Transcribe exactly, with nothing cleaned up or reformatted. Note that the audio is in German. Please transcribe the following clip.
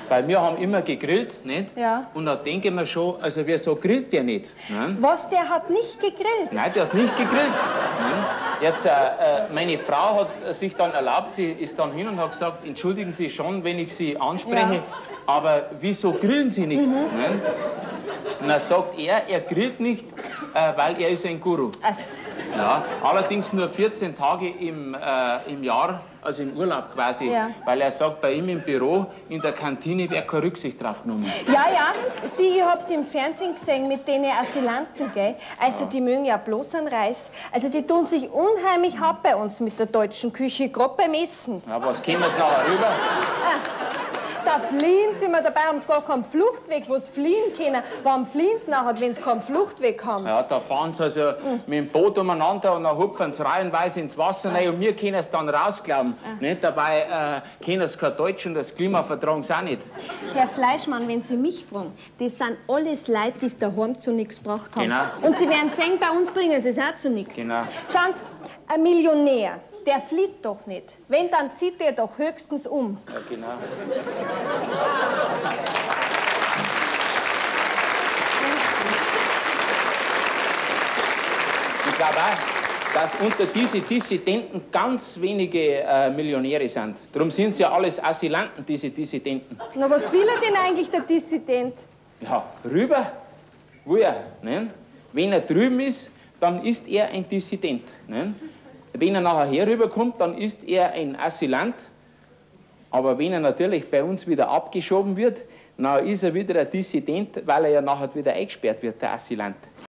Weil wir haben immer gegrillt, nicht? Ja. Und da denke ich mir schon, also wieso grillt der nicht? Ne? Was, der hat nicht gegrillt? Nein, der hat nicht gegrillt. Ne? Jetzt, äh, meine Frau hat sich dann erlaubt, sie ist dann hin und hat gesagt, entschuldigen Sie schon, wenn ich Sie anspreche, Ja. aber wieso grillen Sie nicht? Mhm. Ne? Und dann sagt er, er grillt nicht, äh, weil er ist ein Guru. Ass. Ja, allerdings nur vierzehn Tage im, äh, im Jahr, also im Urlaub quasi, Ja. weil er sagt, bei ihm im Büro, in der Kantine, wird keine Rücksicht drauf genommen. Ja, ja, Sie, ich hab sie im Fernsehen gesehen mit den Asylanten, gell? Also die mögen ja bloß einen Reis. Also die tun sich unheimlich hart bei uns mit der deutschen Küche, gerade beim Essen. Ja, was kommen wir nachher rüber? Da fliehen sie mir dabei, haben sie gar keinen Fluchtweg, wo sie fliehen können. Warum fliehen sie nachher, wenn sie keinen Fluchtweg haben? Ja, da fahren sie also mhm. mit dem Boot umeinander und dann hupfen sie reihenweise ins Wasser rein und wir können es dann rausglauben. Ah. Nicht? Dabei äh, können sie kein Deutsch und das Klima vertragen sie auch nicht. Herr Fleischmann, wenn Sie mich fragen, das sind alles Leute, die es daheim zu nichts gebracht haben. Genau. Und Sie werden sehen, bei uns bringen sie es auch zu nichts. Genau. Schauen Sie, ein Millionär, der flieht doch nicht. Wenn, dann zieht er doch höchstens um. Ja, genau. Ich glaube auch, dass unter diese Dissidenten ganz wenige äh, Millionäre sind. Darum sind sie ja alles Asylanten, diese Dissidenten. Na, was will er denn eigentlich, der Dissident? Ja, rüber, wo er. Ne? Wenn er drüben ist, dann ist er ein Dissident. Ne? Wenn er nachher herüberkommt, dann ist er ein Asylant. Aber wenn er natürlich bei uns wieder abgeschoben wird, dann ist er wieder ein Dissident, weil er ja nachher wieder eingesperrt wird, der Asylant.